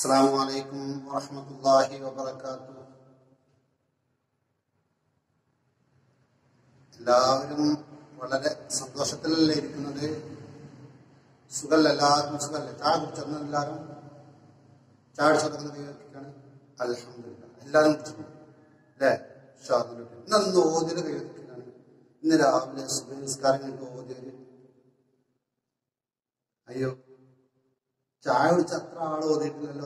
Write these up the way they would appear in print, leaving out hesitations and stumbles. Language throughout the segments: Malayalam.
അസ്സലാമു അലൈക്കും വറഹ്മത്തുള്ളാഹി വബറകാതുഹു. എല്ലാവരും വളരെ സന്തോഷത്തിലല്ലേ ഇരിക്കുന്നത്? സുഖല്ല, എല്ലാവർക്കും സുഖല്ലേ? ചായ കുടിച്ചെന്ന് എല്ലാവരും ചായ കുടിച്ചെടുക്കുന്നത് അൽഹംദുലില്ലാഹ്. എല്ലാവരും കുടിച്ചു അല്ലേ? ഇന്ന് ഓതില് കൈവരിക്കുകയാണ്. ഇന്ന് രാവിലെ സുബഹി നിസ്കാരം കഴിഞ്ഞിട്ട് ഓതിയത്. അയ്യോ, ചായ കുടിച്ച അത്ര ആള് ഓതിയിട്ടില്ലല്ലോ.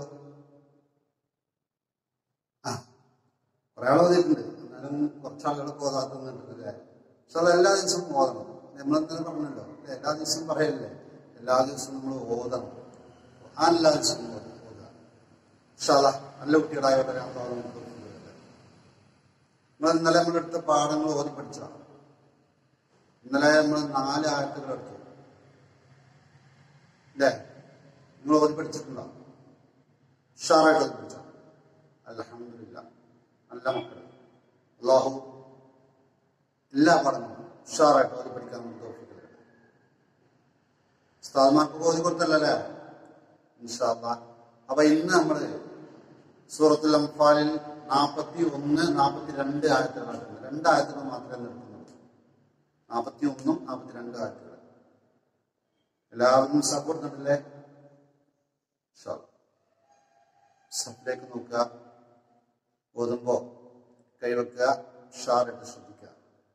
കുറെ ആൾ ഓതിയിട്ടുണ്ട്, എന്നാലും കുറച്ചാളുകളൊക്കെ ഓതാത്തുന്നുണ്ടല്ലേ. പക്ഷെ അത് എല്ലാ ദിവസവും ഓതണം. നമ്മളെന്തായാലും പറഞ്ഞല്ലോ, എല്ലാ ദിവസവും പറയല്ലേ, എല്ലാ ദിവസവും നമ്മൾ ഓതണം. എല്ലാ ദിവസവും ഓതുക. പക്ഷെ അതാ നല്ല കുട്ടികളായവരെ നമ്മൾ ഇന്നലെ നമ്മളെടുത്ത പാഠങ്ങൾ ഓതി പഠിച്ചതാണ്. ഇന്നലെ നമ്മൾ 4 ആയത്തുകൾ എടുത്തു അല്ലേ? നിങ്ങൾ ഓതി പഠിച്ചിട്ടുണ്ടോ? ഉഷാറായിട്ട് ഓതി പഠിച്ചോ? അൽഹംദുലില്ലാഹ്. നല്ല മക്കൾ. അല്ലാഹു എല്ലാ പാഠങ്ങളും ഉഷാറായിട്ട് ഓതി പഠിക്കാൻ നമുക്ക് തൗഫീഖ് നൽകട്ടെ. ഉസ്താദ്മാർക്ക് ഓതി കൊടുത്തല്ലേ ഇൻഷാ അല്ലാഹ്. അപ്പൊ ഇന്ന് നമ്മള് സൂറത്തുൽ അൻഫാലിൽ 41, 42 ആയത്തുകളാണ്. 2 ആയത്തുകൾ മാത്രമേ നിർത്തുന്നുള്ളൂ. 41ഉം 42 ആയത്തുകൾ. എല്ലാവരും സപ്പോർട്ടുണ്ടല്ലേ? സപ്പിലേക്ക് നോക്കുക, ഓതുമ്പോ കൈവെക്കുക, ഉഷാറായിട്ട് ശ്രദ്ധിക്കുക.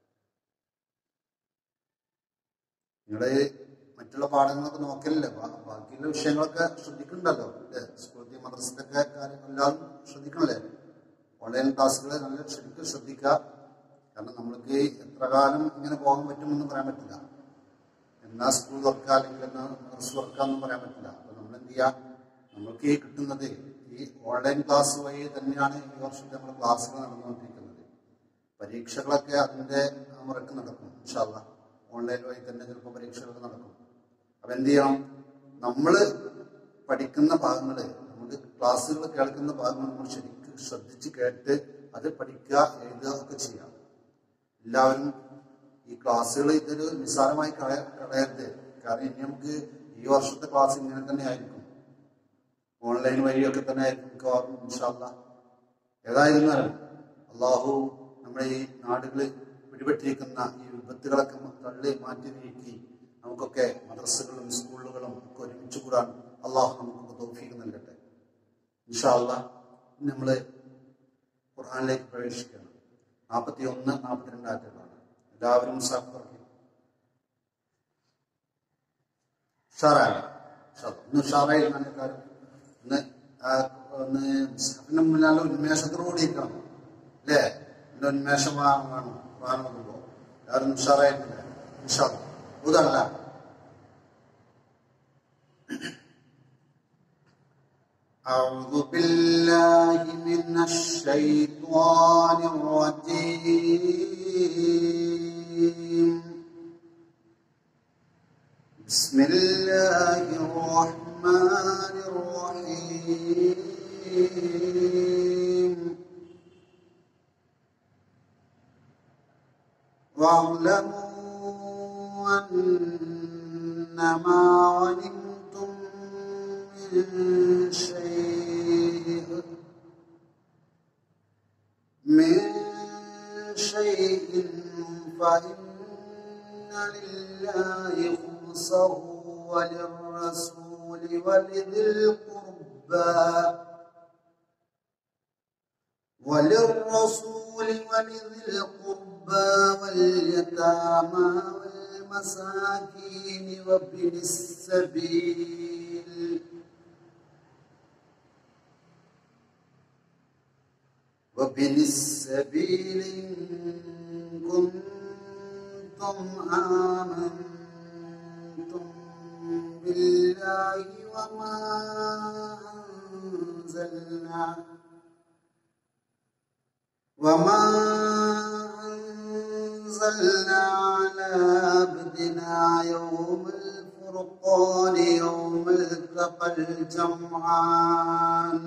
നിങ്ങള് മറ്റുള്ള പാഠങ്ങളൊക്കെ നോക്കലില്ലേ? ബാക്കിയുള്ള വിഷയങ്ങളൊക്കെ ശ്രദ്ധിക്കണ്ടല്ലോ അല്ലേ? സ്കൂളത്തെ മദ്രസത്തെ കാര്യങ്ങളെല്ലാം ശ്രദ്ധിക്കണല്ലേ? ഓൺലൈൻ ക്ലാസ്സുകൾ നല്ല ശരിക്കും ശ്രദ്ധിക്കുക. കാരണം നമ്മൾക്ക് എത്ര കാലം ഇങ്ങനെ പോകാൻ പറ്റുമെന്ന് പറയാൻ പറ്റില്ല. എന്നാ സ്കൂൾ തുറക്കുക അല്ലെങ്കിൽ എന്നാ മദ്രസ തുറക്കാന്നും പറയാൻ പറ്റില്ല. അപ്പൊ നമ്മൾ എന്ത് ചെയ്യാം? നമ്മൾക്ക് ഈ കിട്ടുന്നത് ഈ ഓൺലൈൻ ക്ലാസ് വഴി തന്നെയാണ് ഈ വർഷത്തെ നമ്മുടെ ക്ലാസ്സുകൾ നടന്നുകൊണ്ടിരിക്കുന്നത്. പരീക്ഷകളൊക്കെ അതിന്റെ മുറക്ക് നടക്കും ഇൻഷാ അല്ലാഹ്. ഓൺലൈൻ വഴി തന്നെ ചിലപ്പോൾ പരീക്ഷകളൊക്കെ നടക്കും. അപ്പൊ എന്ത് ചെയ്യണം? നമ്മള് പഠിക്കുന്ന ഭാഗങ്ങള്, നമുക്ക് ക്ലാസ്സുകൾ കേൾക്കുന്ന ഭാഗങ്ങൾ നമ്മൾ ശരിക്കും ശ്രദ്ധിച്ച് കേട്ട് അത് പഠിക്കുക, എഴുതുക ഒക്കെ ചെയ്യാം. എല്ലാവരും ഈ ക്ലാസ്സുകൾ ഇതൊരു നിസ്സാരമായി കളയരുത്. കാരണം ഇനി നമുക്ക് ഈ വർഷത്തെ ക്ലാസ് ഇങ്ങനെ തന്നെ ആയിരിക്കും, ഓൺലൈൻ വഴിയൊക്കെ തന്നെ ആയിരിക്കും മിക്കവാറും ഇൻഷാ അല്ലാഹ്. ഏതായിരുന്നാലും അള്ളാഹു നമ്മുടെ ഈ നാടുകളിൽ പിടിപെട്ടിരിക്കുന്ന ഈ വിപത്തുകളൊക്കെ തള്ളി മാറ്റി നീക്കി നമുക്കൊക്കെ മദ്രസകളും സ്കൂളുകളും ഒക്കെ ഒരുമിച്ച് കൂടാൻ അള്ളാഹു നമുക്കൊക്കെ തൗഫീഖ് നൽകട്ടെ ഇൻഷാ അല്ലാഹ്. നമ്മള് ഖുർആനിലേക്ക് പ്രവേശിക്കുകയാണ്. 41, 42 ആയത്തുകളാണ്. എല്ലാവരും ഇന്ന് ഉഷാറായി കാര്യം ഒന്ന് മുന്നാലെ ഉന്മേഷത്തോടുകൂടി ഇരിക്കണം അല്ലേ? എന്റെ ഉന്മേഷം വേണം ഖുർആൻ ഓതുമ്പോ. എല്ലാവരും ഉഷാറായിട്ടില്ല ഇൻഷാ അല്ലാഹ്. ഉദല്ല أعوذ بالله من الشيطان الرجيم. بسم الله الرحمن الرحيم. واعلموا أنما غنمتم من شيء فإن لله خمسه وللرسول ولذي القربى واليتامى والمساكين وابن السبيل إن كنتم آمنتم بالله وما أنزلنا على عبدنا يوم الفرقان يوم التقى الجمعان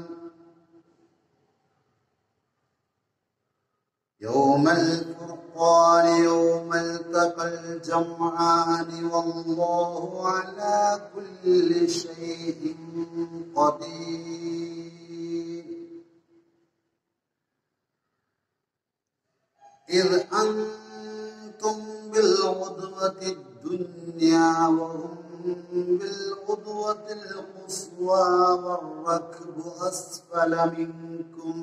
والله على كل شيء قدير. إذ أنتم بالعدوة الدنيا وهم بالعدوة القصوى والركب أسفل منكم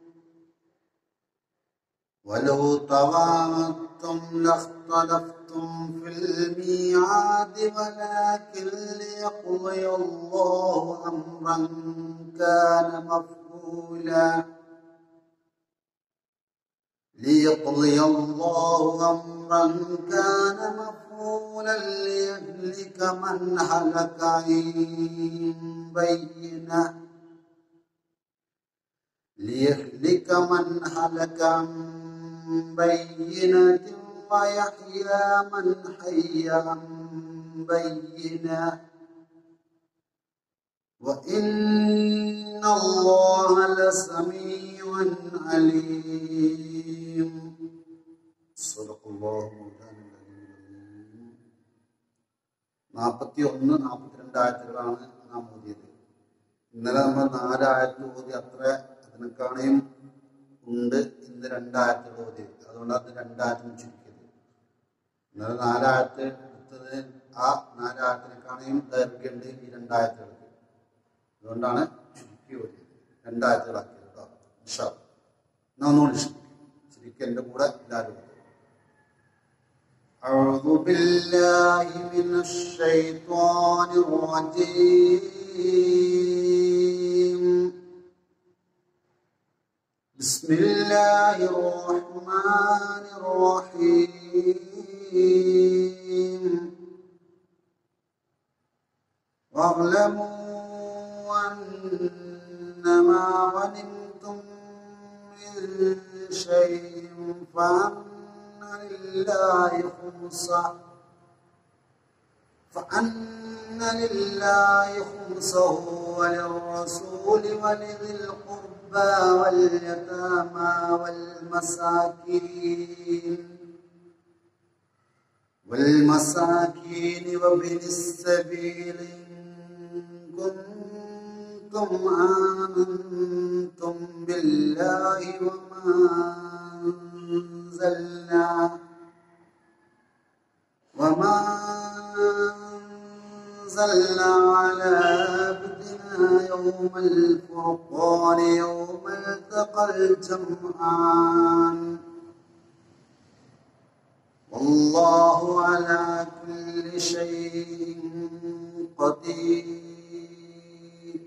ولو تواعدتم لاختلفتم في الميعاد ولكن ليقضي الله أمرا كان مفعولا ليقضي الله أمرا كان مفعولا ليهلك من هلك عن بينة بينة ويحيى من حي عن بينة وإن الله لسميع عليم. صدق الله مولانا العظيم. 41, 42 ആയത്തുകളാണ് നാം ഓതിയത്. ഇന്നലെ നമ്മൾ 4 ആയത്ത് ഓതി, അത്ര അതിനേക്കാണെയും ഉണ്ട്. ഇന്ന് 2 ആയത്തുകൾ ഓതി, അതുകൊണ്ട് അത് 2 ആയത്തും ചുരുക്കിയത്. ഇന്നലെ 4 ആയത്ത് എടുത്തത് ആ 4 ആയത്തിനേക്കാണെയും ദൈർഘ്യമുണ്ട് ഈ 2 ആയത്തുകൾക്ക്, അതുകൊണ്ടാണ് ചുരുക്കി ഓതിയത്, 2 ആയത്തുകളാക്കിയത് കേട്ടോ. ഇൻഷാ അല്ലാഹ് എന്നാ ഒന്നുകൂടി ശരിക്കും എൻ്റെ കൂടെ എല്ലാവരും. أعوذ بالله من الشيطان الرجيم. بسم الله الرحمن الرحيم. واعلموا أنما غنمتم من شيء فأن لله خمسه وللرسول ولذي القربى واليتامى والمساكين وابن السبيل إن كنتم آمنتم بالله وما أنزلنا على عبدنا يوم الفرقان يوم التقى الجمعان والله على كل شيء قدير.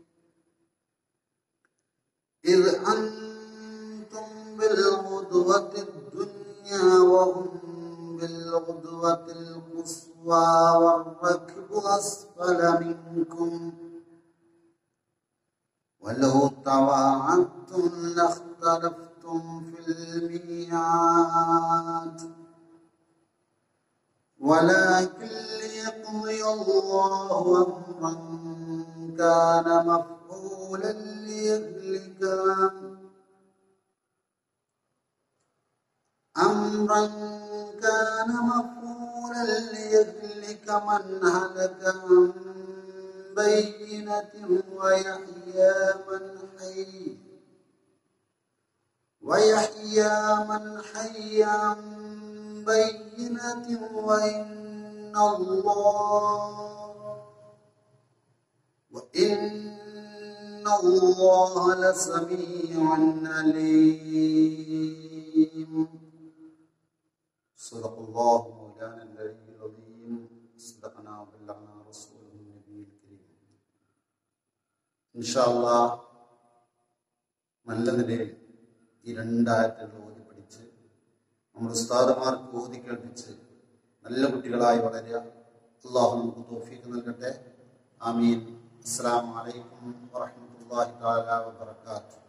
إذ أنتم بالعدوة الدنيا وهم بالعدوة القصوى والركب أسفل منكم ولو تواعدتم لاختلفتم في الميعاد ولكن ليقضي الله أمرا كان مفعولا ليهلك من هلك عن بينة ويحيى من حي عن بينة وإن الله لسميع عليم. صدق الله مولانا العلي العظيم. صدقنا وبلغنا رسوله النبي الكريم. إن شاء الله നല്ല നിലയിൽ ഈ 2 ആയത്തുകൾ ഓതി പഠിച്ച് നമ്മുടെ ഉസ്താദുമാർക്ക് ഓതി കേൾപ്പിച്ച് നല്ല കുട്ടികളായി വളരുക. അല്ലാഹു നമുക്ക് തൗഫീഖ് നൽകട്ടെ. ആമീൻ. അസ്സലാമു അലൈക്കും വറഹ്മത്തുള്ളാഹി തആല വബറകാതുഹു.